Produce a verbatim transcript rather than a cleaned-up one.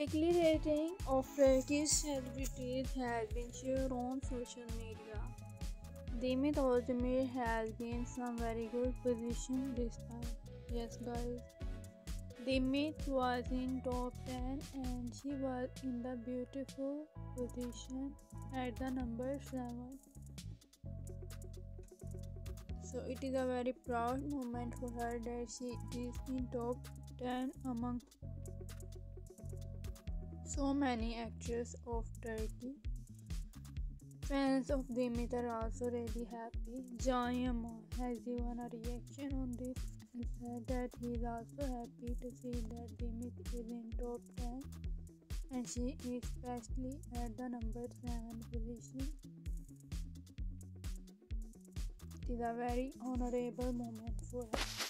Weekly rating of Turkish celebrities has been shared on social media. Demet Özdemir has been some very good position this time. Yes guys, Demet was in top ten and she was in the beautiful position at the number seven. So it is a very proud moment for her that she is in top ten among so many actors of Turkey. Fans of Demet are also really happy. Can Yaman has given a reaction on this and said that he is also happy to see that Demet is in top ten and she is especially at the number seven position. It is a very honorable moment for her.